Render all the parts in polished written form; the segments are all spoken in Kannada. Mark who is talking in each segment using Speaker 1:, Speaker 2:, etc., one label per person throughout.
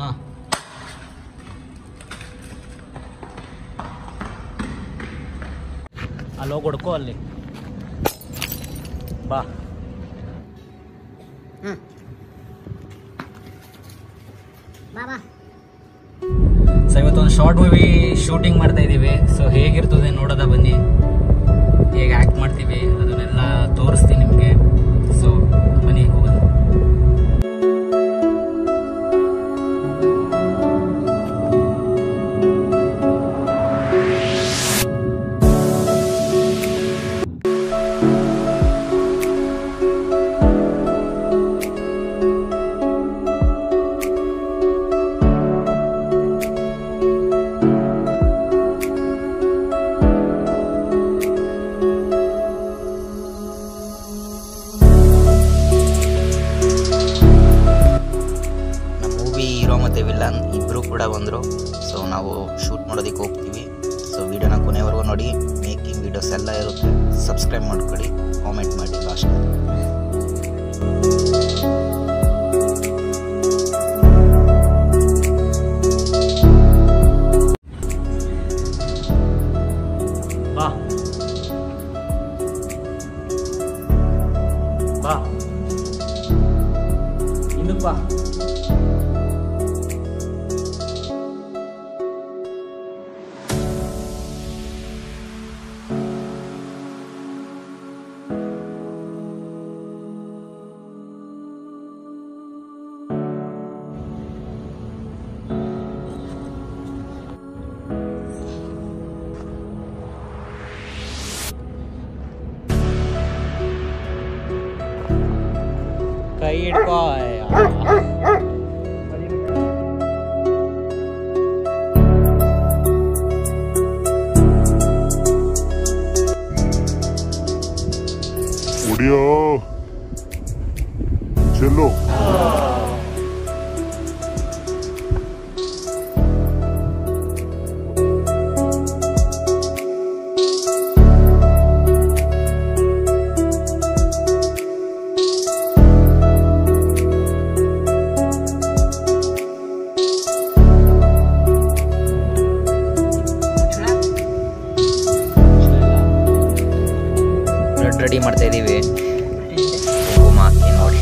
Speaker 1: ಹಾಂ, ಅಲ್ಲಿ ಹೋಗಿ ಹೊಡ್ಕೋ, ಅಲ್ಲಿ ಬಾ. ಸೊ ಇವತ್ತೊಂದು ಶಾರ್ಟ್ ಮೂವಿ ಶೂಟಿಂಗ್ ಮಾಡ್ತಾ ಇದ್ದೀವಿ. ಸೊ ಹೇಗಿರ್ತದೆ ನೋಡೋದ ಬನ್ನಿ, ಹೇಗೆ ಆ್ಯಕ್ಟ್ ಮಾಡ್ತೀವಿ ಅದನ್ನೆಲ್ಲ ತೋರಿಸ್ತೀನಿ ನಿಮಗೆ. ಸೊ ಬನ್ನಿ ಹೋಗೋದು.
Speaker 2: ಇಬ್ಬರು ಕೂಡ ಬಂದರು. ಸೊ ನಾವು ಶೂಟ್ ಮಾಡೋದಕ್ಕೆ ಹೋಗ್ತೀವಿ. ಸೊ ವಿಡಿಯೋನ ಕೊನೆವರೆಗೂ ನೋಡಿ. ಮೇಕಿಂಗ್ ವಿಡಿಯೋಸ್ ಎಲ್ಲ ಇರುತ್ತೆ. ಸಬ್ಸ್ಕ್ರೈಬ್ ಮಾಡ್ಕೊಳ್ಳಿ, ಕಾಮೆಂಟ್ ಮಾಡಿ ಲಾಸ್ಟ್.
Speaker 1: ಬಾ ಬಾ ಇನ್ನಕ್ಕೆ ಬಾ. ಕೈ ಹಿಡ್ಕೋ.
Speaker 3: ಒಡಿಯೋ ಚೆಲ್ಲೋ.
Speaker 2: ರೆಡಿ ಮಾಡ್ತಾ ಇದ್ದೀವಿ. ಕುಂಕುಮ ಹಾಕಿ ನೋಡಿ.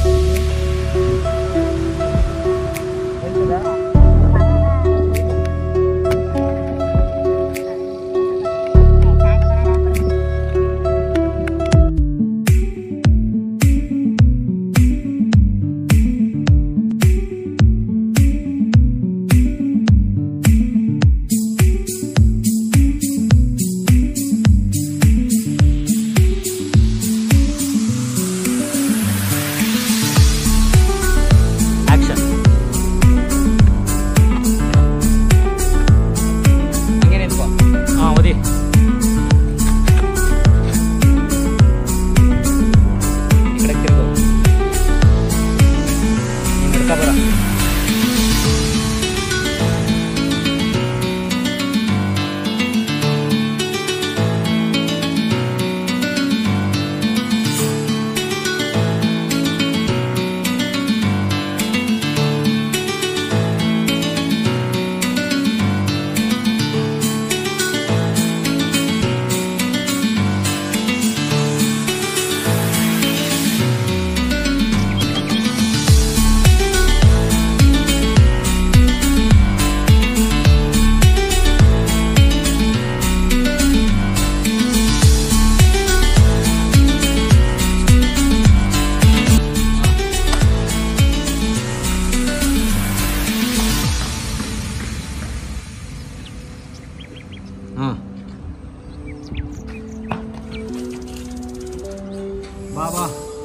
Speaker 1: ಬಾ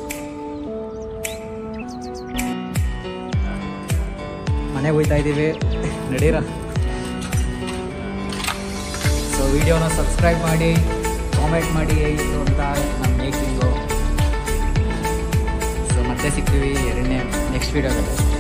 Speaker 1: ಮನೆಗೆ ಹೋಗ್ತಾ ಇದ್ದೀವಿ, ನಡೀರ. ಸೊ ವಿಡಿಯೋನ ಸಬ್ಸ್ಕ್ರೈಬ್ ಮಾಡಿ, ಕಾಮೆಂಟ್ ಮಾಡಿ ಹೇಗಿತ್ತು ಅಂತ ನಮ್ಮ ಮೇಕಿಂಗು. ಸೊ ಮತ್ತೆ ಸಿಗ್ತೀವಿ ನೆಕ್ಸ್ಟ್ ವಿಡಿಯೋದಲ್ಲಿ.